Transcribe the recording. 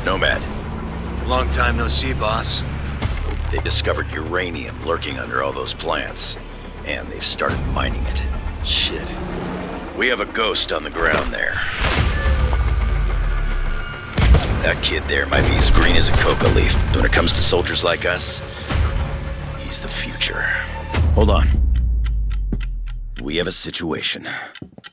Nomad, Long time no see, boss. they discovered uranium lurking under all those plants. And they've started mining it. Shit. We have a ghost on the ground there. That kid there might be as green as a coca leaf, but when it comes to soldiers like us, he's the future. Hold on. We have a situation.